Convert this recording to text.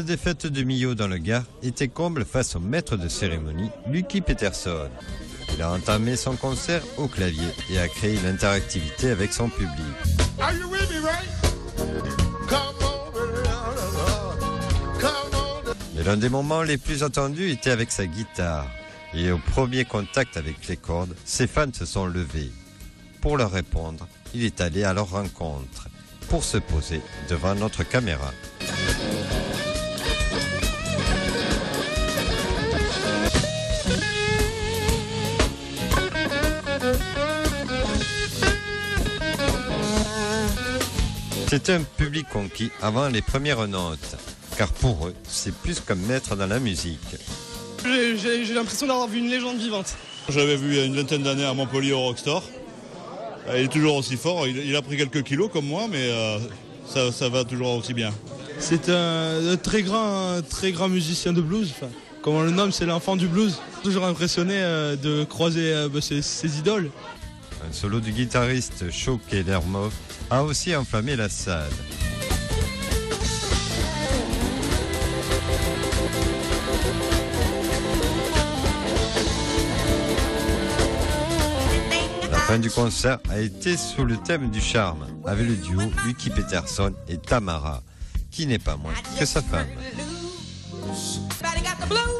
défaite de Millau dans le Gard était comble face au maître de cérémonie, Lucky Peterson. Il a entamé son concert au clavier et a créé l'interactivité avec son public. Mais l'un des moments les plus attendus était avec sa guitare. Et au premier contact avec les cordes, ses fans se sont levés. Pour leur répondre, il est allé à leur rencontre pour se poser devant notre caméra. C'était un public conquis avant les premières notes, car pour eux, c'est plus qu'un maître dans la musique. J'ai l'impression d'avoir vu une légende vivante. J'avais vu il y a une vingtaine d'années à Montpellier au Rockstore. Il est toujours aussi fort, il a pris quelques kilos comme moi, mais ça va toujours aussi bien. C'est un très grand musicien de blues. Enfin, comme on le nomme, c'est l'enfant du blues. Toujours impressionné de croiser ses idoles. Un solo du guitariste Shaw Kellermoff a aussi enflammé la salle. La fin du concert a été sous le thème du charme, avec le duo Lucky Peterson et Tamara, qui n'est pas moins que sa femme.